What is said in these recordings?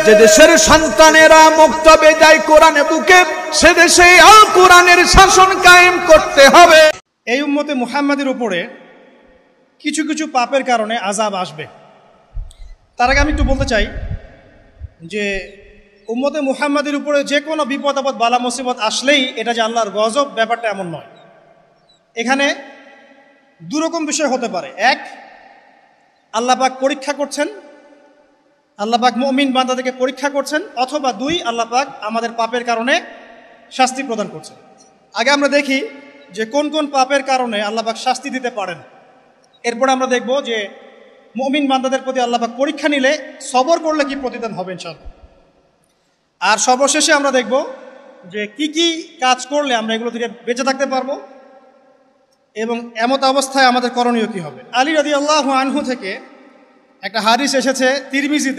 যে দেশের সন্তানেরা মুক্তবে যায় কোরআনে বুকে, সে দেশে আল কোরআনের শাসন কায়েম করতে হবে। এই উম্মতে মুহাম্মাদের উপরে কিছু কিছু পাপের কারণে আযাব আসবে। তার আগে আমি একটু বলতে চাই যে উম্মতে মুহাম্মাদের উপরে যে কোনো বিপদ আপদ বালা মুসিবত আসলেই এটা যে আল্লাহর গজব, ব্যাপারটা এমন নয়। এখানে দুরকম বিষয় হতে পারে। এক, আল্লাহ পাক পরীক্ষা করছেন, আল্লাহ পাক মুমিন বান্দাদেরকে পরীক্ষা করছেন, অথবা দুই, আল্লাহ পাক আমাদের পাপের কারণে শাস্তি প্রদান করছেন। আগে আমরা দেখি যে কোন কোন পাপের কারণে আল্লাহ পাক শাস্তি দিতে পারেন। এরপরে আমরা দেখব যে মুমিন বান্দাদের প্রতি আল্লাহ পাক পরীক্ষা নিলে সবর করলে কি প্রতিদান হবে ইনশাআল্লাহ। আর সর্বশেষে আমরা দেখব যে কি কি কাজ করলে আমরা এগুলো থেকে বেঁচে থাকতে পারবো এবং এমত অবস্থায় আমাদের করণীয় কী হবে। আলী রাদিয়াল্লাহু আনহু থেকে একটা হাদিস এসেছে তিরমিজিতে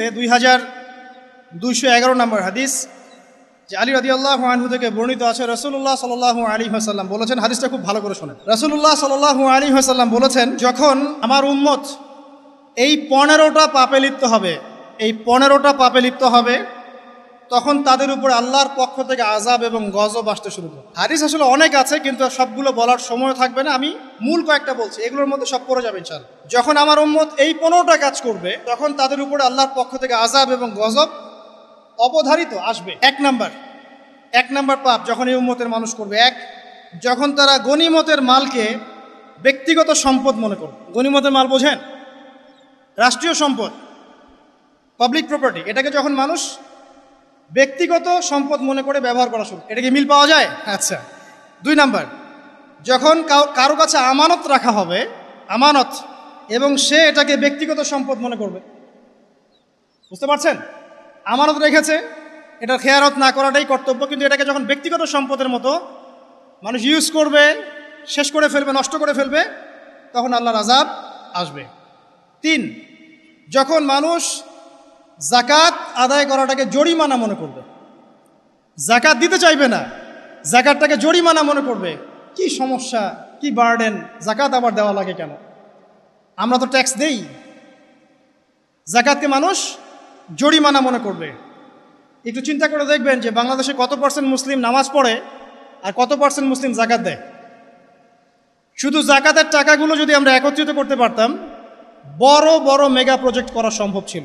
2211 নম্বর হাদিস, যে আলী রাদিয়াল্লাহু আনহু থেকে বর্ণিত আছে রাসূলুল্লাহ সাল্লাল্লাহু আলাইহি ওয়াসাল্লাম বলেছেন, হাদিসটা খুব ভালো করে শোনেন। রাসূলুল্লাহ সাল্লাল্লাহু আলাইহি ওয়াসাল্লাম বলেছেন, যখন আমার উম্মত এই 15টা পাপে লিপ্ত হবে, এই 15টা পাপে লিপ্ত হবে, তখন তাদের উপর আল্লাহর পক্ষ থেকে আযাব এবং গজব আসতে শুরু করে। হাদিস আসলে অনেক আছে, কিন্তু সবগুলো বলার সময় থাকবে না, আমি মূল কয়েকটা বলছি, এগুলোর মধ্যে সব পড়ে যাবে ইনশাআল্লাহ। যখন আমার উম্মত এই 15টা কাজ করবে, তখন তাদের উপরে আল্লাহর পক্ষ থেকে আযাব এবং গজব অবধারিত আসবে। এক নাম্বার পাপ যখন এই উম্মতের মানুষ করবে, এক, যখন তারা গনিমতের মালকে ব্যক্তিগত সম্পদ মনে করবে। গনিমতের মাল বোঝেন? রাষ্ট্রীয় সম্পদ, পাবলিক প্রপার্টি, এটাকে যখন মানুষ ব্যক্তিগত সম্পদ মনে করে ব্যবহার করা শুরু, এটা কি মিল পাওয়া যায়? আচ্ছা। 2 নাম্বার, যখন কারো কাছে আমানত রাখা হবে, আমানত, এবং সে এটাকে ব্যক্তিগত সম্পদ মনে করবে। বুঝতে পারছেন? আমানত রেখেছে, এটা খেয়ারত না করাটাই কর্তব্য, কিন্তু এটাকে যখন ব্যক্তিগত সম্পদের মতো মানুষ ইউজ করবে, শেষ করে ফেলবে, নষ্ট করে ফেলবে, তখন আল্লাহর আযাব আসবে। 3, যখন মানুষ যাকাত আদায় করাটাকে জরিমানা মনে করবে, যাকাত দিতে চাইবে না, যাকাতটাকে জরিমানা মনে করবে। কি সমস্যা, কি বার্ডেন, যাকাত আবার দেওয়া লাগে কেন, আমরা তো ট্যাক্স দেই। যাকাতকে মানুষ জরিমানা মনে করবে। একটু চিন্তা করে দেখবেন যে বাংলাদেশে কত % মুসলিম নামাজ পড়ে আর কত % মুসলিম যাকাত দেয়। শুধু যাকাতের টাকাগুলো যদি আমরা একত্রিত করতে পারতাম, বড় বড় মেগা প্রজেক্ট করা সম্ভব ছিল,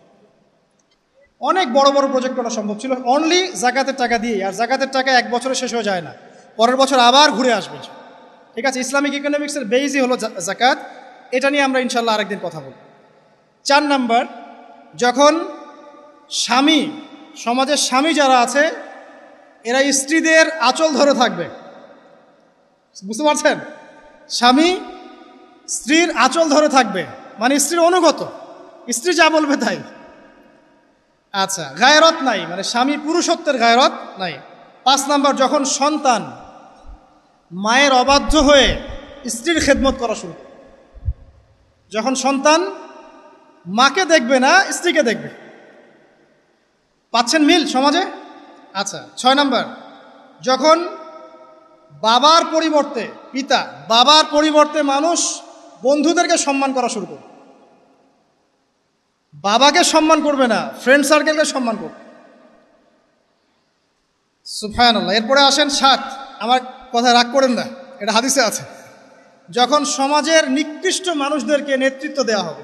অনেক বড় বড় প্রজেক্ট করা সম্ভব ছিল, অনলি যাকাতের টাকা দিয়ে। আর যাকাতের টাকা এক বছরে শেষ হয়ে যায় না, পরের বছর আবার ঘুরে আসবে। ঠিক আছে, ইসলামিক ইকোনমিক্সের বেইজই হলো যাকাত। এটা নিয়ে আমরা ইনশাল্লাহ আরেকদিন কথা বলব। 4 নাম্বার, যখন স্বামী, সমাজের স্বামী যারা আছে, এরা স্ত্রীদের আঁচল ধরে থাকবে। বুঝতে পারছেন? স্বামী স্ত্রীর আঁচল ধরে থাকবে, মানে স্ত্রীর অনুগত, স্ত্রী যা বলবে তাই। আচ্ছা, গায়রত নাই, মানে স্বামী পুরুষত্বের গায়রত নাই। 5 নাম্বার, যখন সন্তান মায়ের অবাধ্য হয়ে স্ত্রীর খেদমত করা শুরু, যখন সন্তান মাকে দেখবে না, স্ত্রীকে দেখবে। পাচ্ছেন মিল সমাজে? আচ্ছা। 6 নাম্বার, যখন বাবার পরিবর্তে, পিতা বাবার পরিবর্তে মানুষ বন্ধুদেরকে সম্মান করা শুরু করবে। বাবাকে সম্মান করবে না, ফ্রেন্ড সার্কেলকে সম্মান করবে। সুবহানাল্লাহ। এরপরে আসেন 7, আমার কথা রাগ করেন না, এটা হাদিসে আছে, যখন সমাজের নিকৃষ্ট মানুষদেরকে নেতৃত্ব দেওয়া হবে।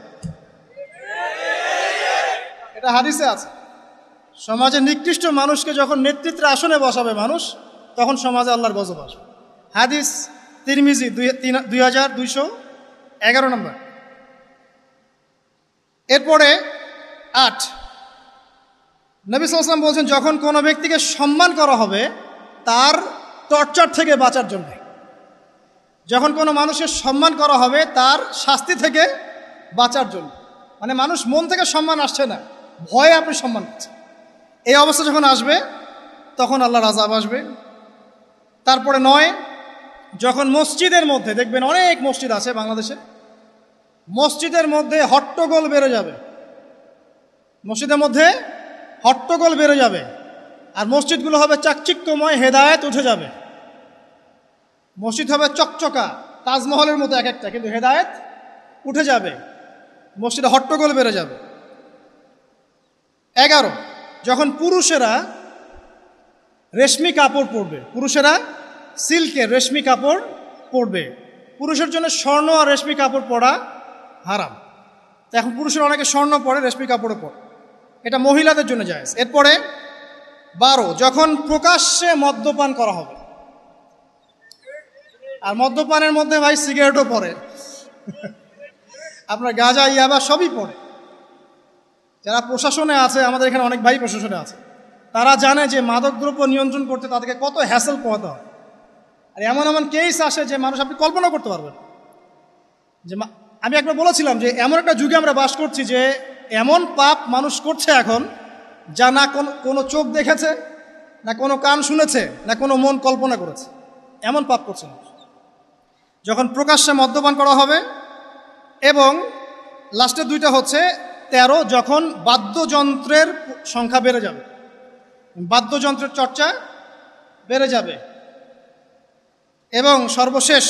এটা হাদিসে আছে, সমাজের নিকৃষ্ট মানুষকে যখন নেতৃত্বের আসনে বসাবে মানুষ, তখন সমাজে আল্লাহর গজব আসবে। হাদিস তিরমিজি 2211 নম্বর। এরপরে 8, নবী সাল্লাল্লাহু আলাইহি ওয়াসাল্লাম বলছেন, যখন কোনো ব্যক্তিকে সম্মান করা হবে তার টর্চার থেকে বাঁচার জন্য। যখন কোনো মানুষের সম্মান করা হবে তার শাস্তি থেকে বাঁচার জন্য, মানে মানুষ মন থেকে সম্মান আসছে না, ভয়ে আপনি সম্মান পাচ্ছেন। এই অবস্থা যখন আসবে, তখন আল্লাহর আযাব আসবে। তারপরে 9, যখন মসজিদের মধ্যে, দেখবেন অনেক মসজিদ আছে বাংলাদেশে, মসজিদের মধ্যে হট্টগোল বেড়ে যাবে, মসজিদের মধ্যে হট্টগোল বেড়ে যাবে, আর মসজিদগুলো হবে চাকচিক্যময়, হেদায়েত উঠে যাবে। মসজিদ হবে চকচকা, তাজমহলের মতো এক একটা, কিন্তু হেদায়েত উঠে যাবে, মসজিদে হট্টগোল বেড়ে যাবে। 11, যখন পুরুষেরা রেশমি কাপড় পরবে, পুরুষেরা সিল্কের রেশমি কাপড় পরবে। পুরুষের জন্য স্বর্ণ আর রেশমি কাপড় পরা হারাম। তো এখন পুরুষের অনেকে স্বর্ণ পরে, রেশমি কাপড়ও পরে, এটা মহিলাদের জন্য জায়েজ। এরপরে 12, যখন প্রকাশ্যে মদ্যপান করা হবে। আর মদ্যপানের মধ্যে ভাই সিগারেটও পড়ে, আপনার গাঁজা ইয়াবা সবই পড়ে। যারা প্রশাসনে আছে, আমাদের এখানে অনেক ভাই প্রশাসনে আছে, তারা জানে যে মাদকদ্রব্য নিয়ন্ত্রণ করতে তাদেরকে কত হ্যাসেল পোহাতে হয়। আর এমন এমন কেস আসে যে মানুষ আপনি কল্পনা করতে পারবেন। যে আমি একবার বলেছিলাম যে এমন একটা যুগে আমরা বাস করছি যে এমন পাপ মানুষ করছে এখন, যা না কোনো চোখ দেখেছে, না কোনো কান শুনেছে, না কোনো মন কল্পনা করেছে। এমন পাপ করছে মানুষ। যখন প্রকাশ্যে মদ্যপান করা হবে, এবং লাস্টের 2টা হচ্ছে 13, যখন বাদ্যযন্ত্রের সংখ্যা বেড়ে যাবে, বাদ্যযন্ত্রের চর্চা বেড়ে যাবে। এবং সর্বশেষ,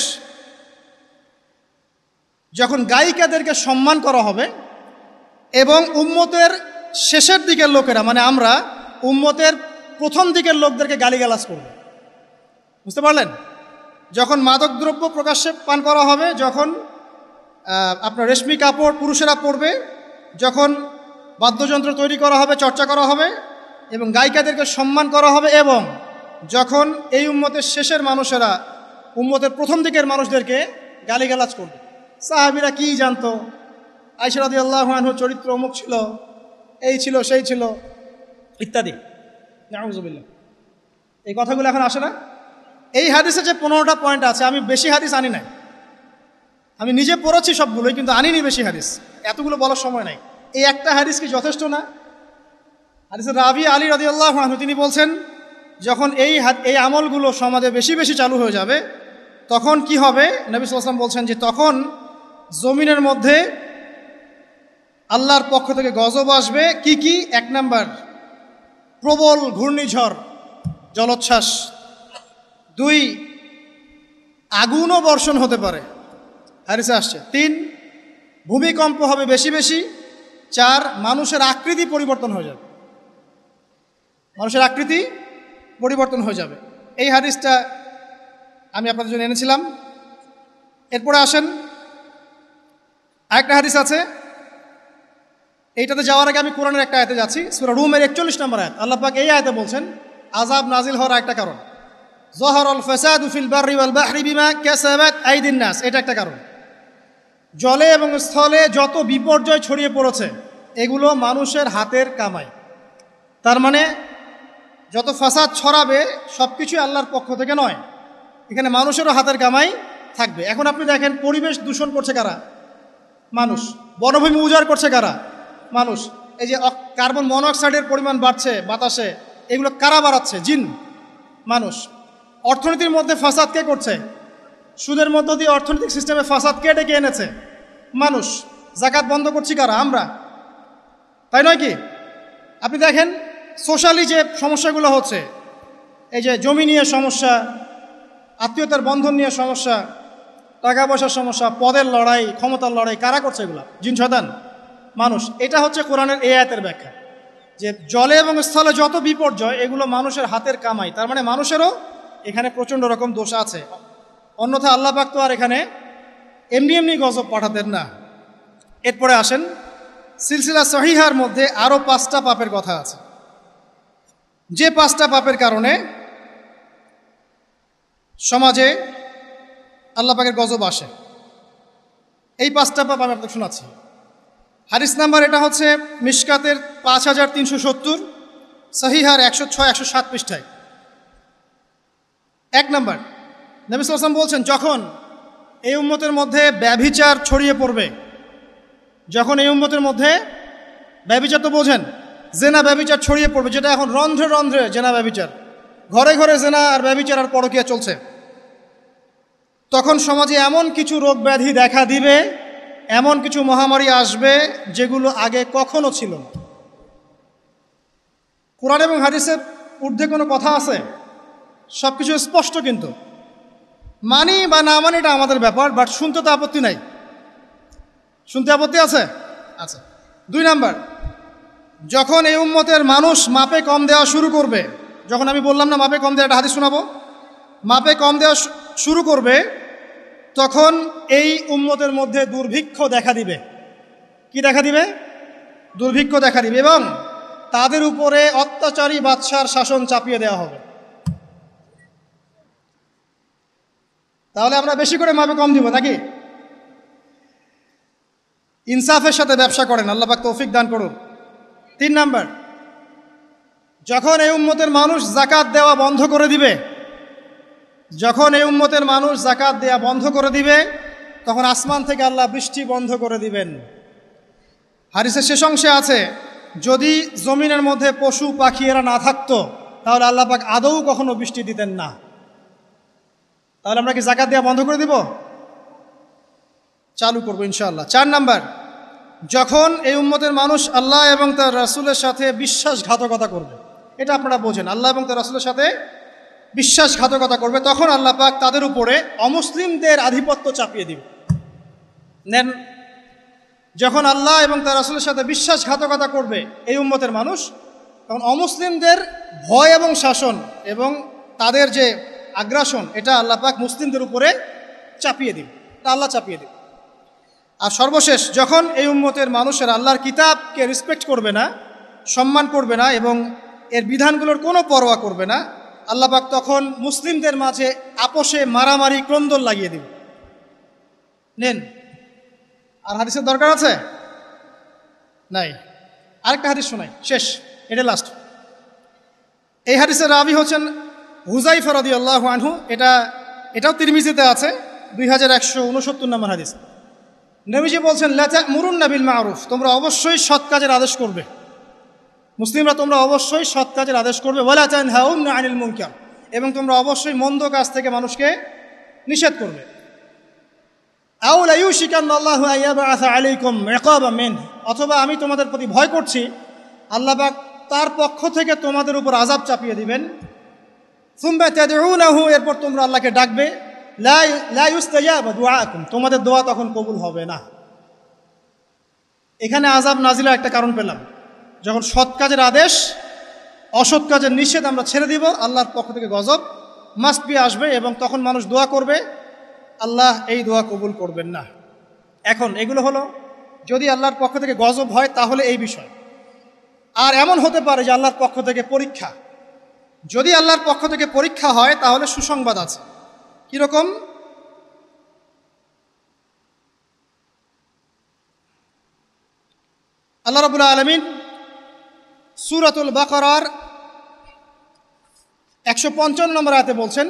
যখন গায়িকাদেরকে সম্মান করা হবে এবং উম্মতের শেষের দিকের লোকেরা, মানে আমরা উম্মতের প্রথম দিকের লোকদেরকে গালিগালাজ করবে। বুঝতে পারলেন? যখন মাদকদ্রব্য প্রকাশ্যে পান করা হবে, যখন আপনার রেশমি কাপড় পুরুষেরা পরবে, যখন বাদ্যযন্ত্র তৈরি করা হবে, চর্চা করা হবে, এবং গায়িকাদেরকে সম্মান করা হবে, এবং যখন এই উম্মতের শেষের মানুষেরা উম্মতের প্রথম দিকের মানুষদেরকে গালিগালাজ করবে। সাহাবীরা কি জানতো, আয়েশা রাদিয়াল্লাহু আনহার চরিত্র অমুক ছিল, এই ছিল, সেই ছিল, ইত্যাদি। নাউযুবিল্লাহ। এই কথাগুলো এখন আসে না। এই হাদিসে যে 15টা পয়েন্ট আছে, আমি বেশি হাদিস আনি নাই, আমি নিজে পড়েছি সবগুলোই, কিন্তু আনিনি বেশি হাদিস, এতগুলো বলার সময় নাই। এই একটা হাদিস কি যথেষ্ট না? হাদিসের রাবি আলী রাদিয়াল্লাহু আনহু তিনি বলছেন, যখন এই আমলগুলো সমাজে বেশি বেশি চালু হয়ে যাবে, তখন কি হবে? নবী সাল্লাল্লাহু আলাইহি ওয়াসাল্লাম বলছেন যে তখন জমিনের মধ্যে আল্লাহর পক্ষ থেকে গজব আসবে। কি কি? 1 নাম্বার, প্রবল ঘূর্ণিঝড়, জলোচ্ছ্বাস। 2, আগুনও বর্ষণ হতে পারে, হাদিসে আসছে। 3, ভূমিকম্প হবে বেশি বেশি। 4, মানুষের আকৃতি পরিবর্তন হয়ে যাবে, মানুষের আকৃতি পরিবর্তন হয়ে যাবে। এই হাদিসটা আমি আপনাদের জন্য এনেছিলাম। এরপরে আসেন, আরেকটা হাদিস আছে, এইটাতে যাওয়ার আগে আমি কোরআনের একটা আয়াতে যাচ্ছি। সূরা রুমের 41 নম্বর আয়াত। আল্লাহ পাক এই আয়াতে বলছেন আযাব নাজিল হওয়ার একটা কারণ, যাহারাল ফাসাদু ফিল বাররি ওয়াল বাহরি বিমা কাসাবাত আইদিন নাস, এটা একটা কারণ। জলে এবং স্থলে যত বিপর্যয় ছড়িয়ে পড়েছে, এগুলো মানুষের হাতের কামাই। তার মানে যত ফাসাদ ছড়াবে সব কিছুই আল্লাহর পক্ষ থেকে নয়, এখানে মানুষেরও হাতের কামাই থাকবে। এখন আপনি দেখেন, পরিবেশ দূষণ করছে কারা? মানুষ। বনভূমি উজাড় করছে কারা? মানুষ। এই যে কার্বন মনোঅক্সাইডের পরিমাণ বাড়ছে বাতাসে, এগুলো কারা বাড়াচ্ছে? জিন, মানুষ। অর্থনীতির মধ্যে ফাসাদ কে করছে? সুদের মধ্য দিয়ে অর্থনৈতিক সিস্টেমে ফাসাদ কে ডেকে এনেছে? মানুষ। যাকাত বন্ধ করছি কারা? আমরা, তাই নয় কি? আপনি দেখেন সোশ্যালি যে সমস্যাগুলো হচ্ছে, এই যে জমি নিয়ে সমস্যা, আত্মীয়তার বন্ধন নিয়ে সমস্যা, টাকা পয়সার সমস্যা, পদের লড়াই, ক্ষমতার লড়াই, কারা করছে এগুলা? জিন শয়তান, মানুষ। এটা হচ্ছে কোরআনের এই আয়াতের ব্যাখ্যা, যে জলে এবং স্থলে যত বিপর্যয়, এগুলো মানুষের হাতের কামাই। তার মানে মানুষেরও এখানে প্রচণ্ড রকম দোষ আছে, অন্যথা আল্লাহ পাক তো আর এখানে এমনি এমনি গজব পাঠাতেন না। এরপরে আসেন, সিলসিলা সহিহার মধ্যে আরও 5টা পাপের কথা আছে, যে 5টা পাপের কারণে সমাজে আল্লাহ পাকের গজব আসে। এই 5টা পাপ আমি আপনাকে শোনাচ্ছি। হাদিস নাম্বার এটা হচ্ছে মিশকাতের 5370, সহিহার 106-107 পৃষ্ঠায়। 1 নাম্বার, নবী সাল্লাল্লাহু আলাইহি ওয়াসাল্লাম বলছেন, যখন এই উম্মতের মধ্যে ব্যভিচার ছড়িয়ে পড়বে, যখন এই উম্মতের মধ্যে ব্যভিচার তো বোঝেন, জেনা ব্যভিচার ছড়িয়ে পড়বে, যেটা এখন রন্ধ্রে রন্ধ্রে জেনা ব্যভিচার, ঘরে ঘরে জেনা আর ব্যভিচার আর পরকীয়া চলছে, তখন সমাজে এমন কিছু রোগ ব্যাধি দেখা দিবে, এমন কিছু মহামারী আসবে যেগুলো আগে কখনো ছিল না। কোরআন এবং হাদিসের ঊর্ধ্বে কোনো কথা আছে? সব কিছু স্পষ্ট, কিন্তু মানি বা না মানি এটা আমাদের ব্যাপার, বাট শুনতে তো আপত্তি নাই। শুনতে আপত্তি আছে? আচ্ছা। 2 নাম্বার, যখন এই উম্মতের মানুষ মাপে কম দেওয়া শুরু করবে, যখন আমি বললাম না মাপে কম দেওয়া, একটা হাদিস শোনাবো, মাপে কম দেওয়া শুরু করবে, তখন এই উম্মতের মধ্যে দুর্ভিক্ষ দেখা দিবে। কি দেখা দিবে? দুর্ভিক্ষ দেখা দিবে, এবং তাদের উপরে অত্যাচারী বাদশার শাসন চাপিয়ে দেওয়া হবে। তাহলে আমরা বেশি করে মাপে কম দিব নাকি? ইনসাফের সাথে ব্যবসা করেন, আল্লাহ পাক তৌফিক দান করুন। 3 নাম্বার, যখন এই উম্মতের মানুষ যাকাত দেওয়া বন্ধ করে দিবে, যখন এই উম্মতের মানুষ যাকাত দেওয়া বন্ধ করে দিবে, তখন আসমান থেকে আল্লাহ বৃষ্টি বন্ধ করে দিবেন। হাদিসের শেষ অংশে আছে, যদি জমিনের মধ্যে পশু পাখি এরা না থাকতো তাহলে আল্লাহ পাক আদৌ কখনো বৃষ্টি দিতেন না। তাহলে আমরা কি যাকাত দেওয়া বন্ধ করে দিব? চালু করবো ইনশাআল্লাহ। 4 নাম্বার, যখন এই উম্মতের মানুষ আল্লাহ এবং তার রাসূলের সাথে বিশ্বাসঘাতকতা করবে, এটা আপনারা বোঝেন, আল্লাহ এবং তার রাসূলের সাথে বিশ্বাসঘাতকতা করবে, তখন আল্লাহ পাক তাদের উপরে অমুসলিমদের আধিপত্য চাপিয়ে দিবে। নেন, যখন আল্লাহ এবং তার রাসূলের সাথে বিশ্বাসঘাতকতা করবে এই উম্মতের মানুষ, তখন অমুসলিমদের ভয় এবং শাসন এবং তাদের যে আগ্রাসন, এটা আল্লাহ পাক মুসলিমদের উপরে চাপিয়ে দিবে, তা আল্লাহ চাপিয়ে দিবে। আর সর্বশেষ, যখন এই উম্মতের মানুষের আল্লাহর কিতাবকে রেসপেক্ট করবে না, সম্মান করবে না এবং এর বিধানগুলোর কোনো পরোয়া করবে না, আল্লাহ পাক তখন মুসলিমদের মাঝে আপোষে মারামারি ক্রন্দন লাগিয়ে দিবে। নেন, আর হাদিসের দরকার আছে? নাই। আরেকটা হাদিস শোনাই, শেষ, এটা লাস্ট। এই হাদিসের রাবি হচ্ছেন হুযায়ফা রাদিয়াল্লাহু আনহু। এটাও তিরমিজিতে আছে, 2169 নম্বর হাদিস। নবীজি বলছেন, লা তা'মুরুন্না বিল মা'রুফ, তোমরা অবশ্যই সৎ কাজের আদেশ করবে। মুসলিমরা তোমরা অবশ্যই সৎ কাজের আদেশ করবে। ওয়ালা তানহাউনা আনিল মুনকার, এবং তোমরা অবশ্যই মন্দ কাজ থেকে মানুষকে নিষেধ করবে। আও লা ইউশিকান্নাল্লাহু আইয়াবআসা আলাইকুম ইকাবাম মিন, অথবা আমি তোমাদের প্রতি ভয় করছি আল্লাহ পাক তার পক্ষ থেকে তোমাদের উপর আযাব চাপিয়ে দিবেন। সুম্মা তাদউনাহু, এরপর তোমরা আল্লাহকে ডাকবে, লা ইউস্তাজাবু দুআকুম, তোমাদের দোয়া তখন কবুল হবে না। এখানে আযাব নাজিলের একটা কারণ পেলাম, যখন সৎ কাজের আদেশ, অসৎ কাজের নিষেধ আমরা ছেড়ে দিব, আল্লাহর পক্ষ থেকে গজব মাস্ট বি আসবে, এবং তখন মানুষ দোয়া করবে, আল্লাহ এই দোয়া কবুল করবেন না। এখন এগুলো হলো যদি আল্লাহর পক্ষ থেকে গজব হয় তাহলে এই বিষয়। আর এমন হতে পারে যে আল্লাহর পক্ষ থেকে পরীক্ষা, যদি আল্লাহর পক্ষ থেকে পরীক্ষা হয় তাহলে সুসংবাদ আছে। কিরকম? আল্লাহ রাব্বুল আলামিন সূরাতুল বাকারার 155 নম্বর আয়াতে বলছেন,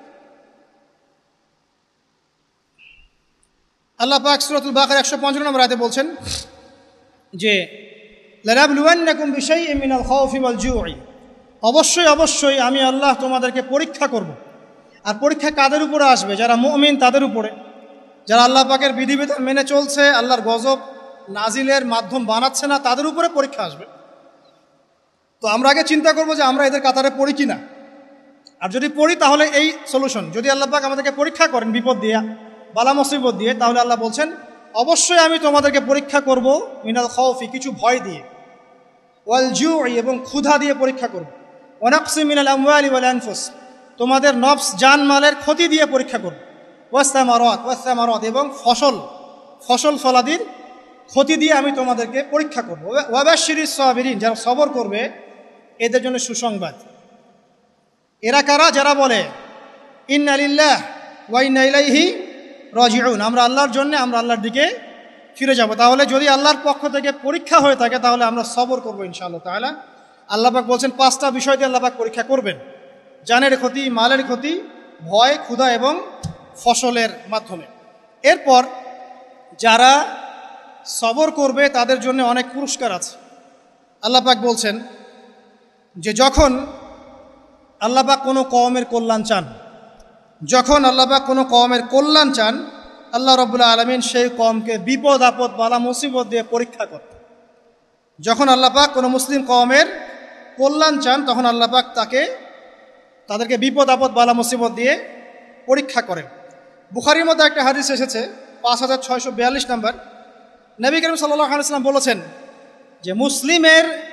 আল্লাহ পাক সূরাতুল বাকারা 155 নম্বর আয়াতে বলছেন যে লানাবলুওয়ান্নাকুম বিশাইইন মিনাল খাউফি ওয়াল জু'i, অবশ্যই অবশ্যই আমি আল্লাহ তোমাদেরকে পরীক্ষা করব। আর পরীক্ষা কাদের উপরে আসবে? যারা মুমিন তাদের উপরে, যারা আল্লাহ পাকের বিধিবিধান মেনে চলছে, আল্লাহর গজব নাজিলের মাধ্যম বানাচ্ছে না, তাদের উপরে পরীক্ষা আসবে। তো আমরা আগে চিন্তা করব যে আমরা এদের কাতারে পড়ি কিনা, আর যদি পড়ি তাহলে এই সলিউশন। যদি আল্লাহ পাক আমাদেরকে পরীক্ষা করেন বিপদ দিয়ে, বালা মুসিবত দিয়ে, তাহলে আল্লাহ বলছেন অবশ্যই আমি তোমাদেরকে পরীক্ষা করব মিনাল খাউফি, কিছু ভয় দিয়ে, ওয়াল জু'i, এবং ক্ষুধা দিয়ে পরীক্ষা করব, ওয়া নাকসি মিনাল আমওয়ালি ওয়াল আনফুস, তোমাদের নফস জানমালের ক্ষতি দিয়ে পরীক্ষা করব, ওয়াস-সামারাত, এবং ফসল ফলাদির ক্ষতি দিয়ে আমি তোমাদেরকে পরীক্ষা করব। ওয়া বাশশিরিস সাবিরিন, যারা সবর করবে এদের জন্য সুসংবাদ। এরা কারা? যারা বলে ইন্না লিল্লাহি ওয়া ইন্না ইলাইহি রাজিউন, আমরা আল্লাহর জন্য, আমরা আল্লাহর দিকে ফিরে যাব। তাহলে যদি আল্লাহর পক্ষ থেকে পরীক্ষা হয়ে থাকে তাহলে আমরা সবর করবো ইনশাআল্লাহ তাআলা। আল্লাহ পাক বলছেন 5টা বিষয় দিয়ে আল্লাহ পাক পরীক্ষা করবেন: জানের ক্ষতি, মালের ক্ষতি, ভয়, ক্ষুধা এবং ফসলের মাধ্যমে। এরপর যারা সবর করবে তাদের জন্য অনেক পুরস্কার আছে। আল্লাহ পাক বলছেন যে যখন আল্লাহ পাক কোনো কওমের কল্যাণ চান, যখন আল্লাহ পাক কোনো কওমের কল্যাণ চান, আল্লাহ রাব্বুল আলামিন সেই কওমকে বিপদ আপদ বালা মুসিবত দিয়ে পরীক্ষা করেন। যখন আল্লাহ পাক কোনো মুসলিম কওমের কল্যাণ চান তখন আল্লাহ পাক তাদেরকে বিপদ আপদ বালা মুসিবত দিয়ে পরীক্ষা করেন। বুখারীর মধ্যে একটা হাদিস এসেছে 5642 নম্বর। নবী করিম সাল্লাল্লাহু আলাইহি ওয়াসাল্লাম বলেছেন যে মুসলিমের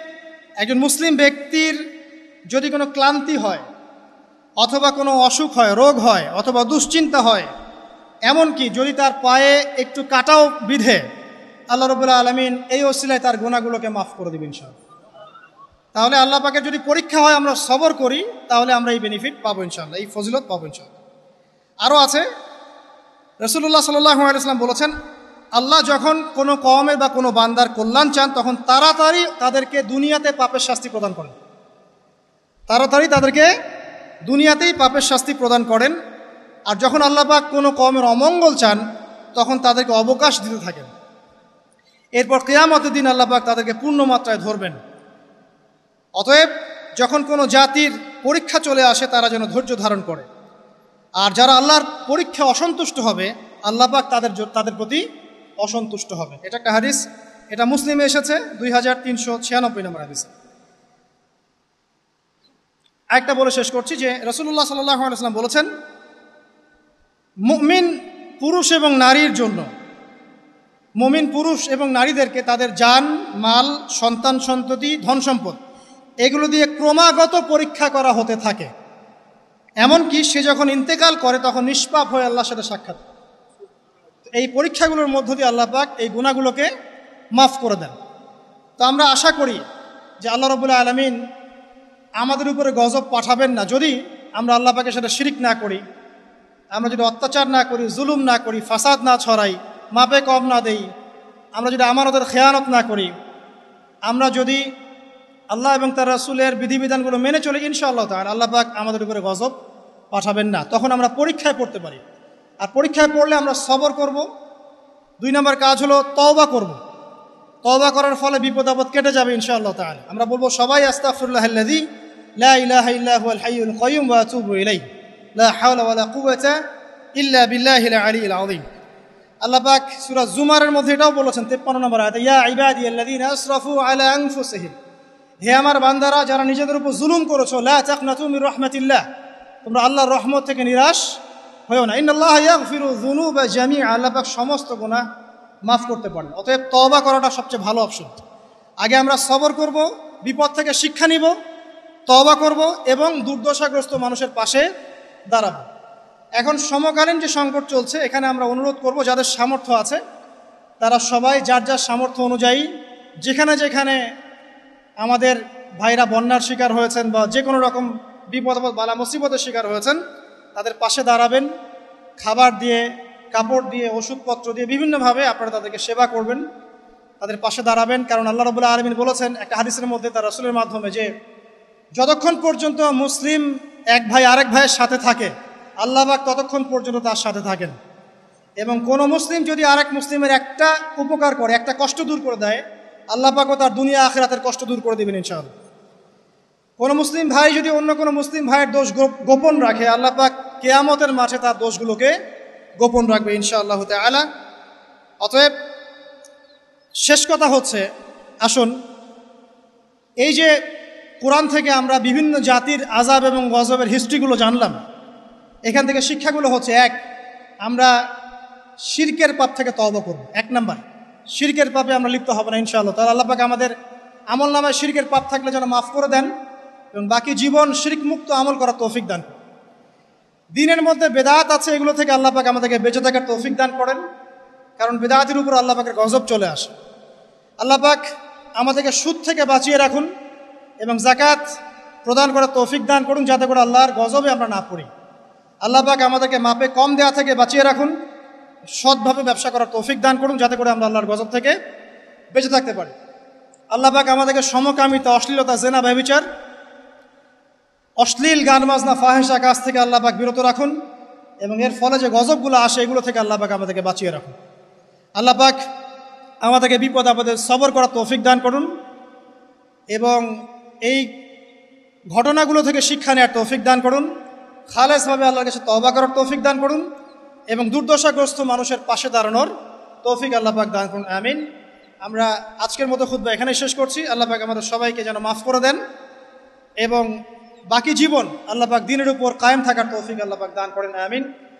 একজন মুসলিম ব্যক্তির যদি কোনো ক্লান্তি হয় অথবা কোনো অসুখ হয়, রোগ হয় অথবা দুশ্চিন্তা হয়, এমনকি যদি তার পায়ে একটু কাটাও বিধে, আল্লাহ রাব্বুল আলামিন এই ওসিলায় তার গুনাহগুলোকে মাফ করে দিবেন ইনশাআল্লাহ। তাহলে আল্লাহ পাকের যদি পরীক্ষা হয় আমরা সবর করি, তাহলে আমরা এই বেনিফিট পাবো ইনশাআল্লাহ, এই ফজিলত পাবো ইনশাআল্লাহ। আরও আছে, রাসূলুল্লাহ সাল্লাল্লাহু আলাইহি ওয়াসাল্লাম বলেছেন, আল্লাহ যখন কোনো কওমের বা কোনো বান্দার কল্যাণ চান তখন তাড়াতাড়ি তাদেরকে দুনিয়াতে পাপের শাস্তি প্রদান করেন, তাড়াতাড়ি তাদেরকে দুনিয়াতেই পাপের শাস্তি প্রদান করেন। আর যখন আল্লাহ পাক কোনো কওমের অমঙ্গল চান তখন তাদেরকে অবকাশ দিতে থাকেন। এরপর কিয়ামতের দিন আল্লাহ পাক তাদেরকে পূর্ণ মাত্রায় ধরবেন। অতএব যখন কোনো জাতির পরীক্ষা চলে আসে তারা যেন ধৈর্য ধারণ করে, আর যারা আল্লাহর পরীক্ষা অসন্তুষ্ট হবে আল্লাহ পাক তাদের প্রতি অসন্তুষ্ট হবে। এটা একটা হাদিস, এটা মুসলিমে এসেছে 2396 নম্বর হাদিস। একটা বলে শেষ করছি যে রাসূলুল্লাহ সাল্লাল্লাহু আলাইহি ওয়াসাল্লাম বলেছেন, মুমিন পুরুষ এবং নারীর জন্য, মুমিন পুরুষ এবং নারীদেরকে তাদের জান, মাল, সন্তান সন্ততি, ধন সম্পদ এগুলো দিয়ে ক্রমাগত পরীক্ষা করা হতে থাকে। এমনকি সে যখন ইন্তেকাল করে তখন নিষ্পাপ হয়ে আল্লাহর সাথে সাক্ষাৎ। এই পরীক্ষাগুলোর মধ্য দিয়ে আল্লাহ পাক এই গুনাহগুলোকে মাফ করে দেন। তো আমরা আশা করি যে আল্লাহ রাব্বুল আলামিন আমাদের উপরে গজব পাঠাবেন না যদি আমরা আল্লাহ পাকের সাথে শিরিক না করি, আমরা যদি অত্যাচার না করি, জুলুম না করি, ফাসাদ না ছড়াই, মাপে কম না দেই, আমরা যদি আমানতের খেয়ানত না করি, আমরা যদি আল্লাহ এবং তার রাসূলের বিধিবিধানগুলো মেনে চলে, ইনশাআল্লাহ তাআলা আল্লাহ পাক আমাদের উপরে গজব পাঠাবেন না। তখন আমরা পরীক্ষায় পড়তে পারি, আর পরীক্ষায় পড়লে আমরা সবর করব। 2 নম্বর কাজ হলো তওবা করব। তওবা করার ফলে বিপদ আপদ কেটে যাবে ইনশাআল্লাহ তাআলা। আমরা বলবো সবাই আস্তাগফিরুল্লাহাল্লাযী লা ইলাহা ইল্লা হুয়াল হাইয়ুল কাইয়্যুম ওয়া আতুবু ইলাইহি লা হাওলা ওয়ালা কুওয়াতা ইল্লা বিল্লাহিল আলিয়্যিল আযীম। আল্লাহ পাক সূরা জুমারের মধ্যে এটাও বলেছেন 53 নম্বর আয়াতে, ইয়া ইবাদিয়াল্লাযীনা আসরাফু আলা আনফুসিহিম, হে আমার বান্দারা যারা নিজেদের উপর জুলুম করেছো, লা তাকনাতু মির রাহমাতিল্লাহ, তোমরা আল্লাহর রহমত থেকে নিরাশ হয়েও না। ইন্নাল্লাহা ইয়াগফিরু যুনুবা জামিআ, আল্লাহ পাক সমস্ত গুনাহ মাফ করতে পারেন। অতএব তওবা করাটা সবচেয়ে ভালো অপশন। আগে আমরা সবর করব, বিপদ থেকে শিক্ষা নিব, তওবা করব এবং দুর্দশাগ্রস্ত মানুষের পাশে দাঁড়াবো। এখন সমকালীন যে সংকট চলছে, এখানে আমরা অনুরোধ করব যাদের সামর্থ্য আছে তারা সবাই যার যার সামর্থ্য অনুযায়ী যেখানে যেখানে আমাদের ভাইরা বন্যার শিকার হয়েছেন বা যে কোনো রকম বিপদ বালা মুসিবতের শিকার হয়েছেন তাদের পাশে দাঁড়াবেন। খাবার দিয়ে, কাপড় দিয়ে, ওষুধপত্র দিয়ে বিভিন্নভাবে আপনারা তাদেরকে সেবা করবেন, তাদের পাশে দাঁড়াবেন। কারণ আল্লাহ রাব্বুল আলামিন বলেছেন একটা হাদিসের মধ্যে তার রাসূলের মাধ্যমে যে যতক্ষণ পর্যন্ত মুসলিম এক ভাই আরেক ভাইয়ের সাথে থাকে আল্লাহ পাক ততক্ষণ পর্যন্ত তার সাথে থাকেন। এবং কোনো মুসলিম যদি আরেক মুসলিমের একটা উপকার করে, একটা কষ্ট দূর করে দেয়, আল্লাহ পাকও তার দুনিয়া আখিরাতের কষ্ট দূর করে দেবেন ইনশাআল্লাহ। কোনো মুসলিম ভাই যদি অন্য কোনো মুসলিম ভাইয়ের দোষ গোপন রাখে, আল্লাহ পাক কিয়ামতের মাঠে তার দোষগুলোকে গোপন রাখবে ইনশাআল্লাহ তাআলা। অতএব শেষ কথা হচ্ছে, আসুন এই যে কোরআন থেকে আমরা বিভিন্ন জাতির আযাব এবং গজবের হিস্ট্রিগুলো জানলাম, এখান থেকে শিক্ষাগুলো হচ্ছে, 1, আমরা শিরকের পাপ থেকে তওবা করব। 1 নাম্বার, শিরকের পাপে আমরা লিপ্ত হব না ইনশাআল্লাহ। তাহলে আল্লাহ পাক আমাদের আমল নামায় শিরকের পাপ থাকলে যেন মাফ করে দেন এবং বাকি জীবন শিরক মুক্ত আমল করার তৌফিক দান করেন। দিনের মধ্যে বেদাত আছে, এগুলো থেকে আল্লাহ পাক আমাদেরকে বেঁচে থাকার তৌফিক দান করেন, কারণ বেদাতের উপর আল্লাহ পাকের গজব চলে আসে। আল্লাহ পাক আমাদেরকে সুদ থেকে বাঁচিয়ে রাখুন এবং যাকাত প্রদান করার তৌফিক দান করুন, যাতে করে আল্লাহর গজবে আমরা না পড়ি। আল্লাহ পাক আমাদেরকে মাপে কম দেওয়া থেকে বাঁচিয়ে রাখুন, সৎভাবে ব্যবসা করার তৌফিক দান করুন, যাতে করে আমরা আল্লাহর গজব থেকে বেঁচে থাকতে পারি। আল্লাহ পাক আমাদেরকে সমকামিতা, অশ্লীলতা, জেনা, ব্যভিচার, অশ্লীল গান বাজনা, ফাহেসা কাজ থেকে আল্লাহ পাক বিরত রাখুন এবং এর ফলে যে গজবগুলো আসে এগুলো থেকে আল্লাহ পাক আমাদেরকে বাঁচিয়ে রাখুন। আল্লাহ পাক আমাদেরকে বিপদ আপদে সবর করার তৌফিক দান করুন এবং এই ঘটনাগুলো থেকে শিক্ষা নেওয়ার তৌফিক দান করুন। খালেসভাবে আল্লাহর কাছে তওবা করার তৌফিক দান করুন এবং দুর্দশাগ্রস্ত মানুষের পাশে দাঁড়ানোর তৌফিক আল্লাহ পাক দান করুন, আমিন। আমরা আজকের মতো খুতবা এখানেই শেষ করছি। আল্লাহ পাক আমাদের সবাইকে যেন মাফ করে দেন এবং বাকি জীবন আল্লাহ পাক দ্বীনের উপর কায়েম থাকার তৌফিক আল্লাহ পাক দান করেন, আমিন।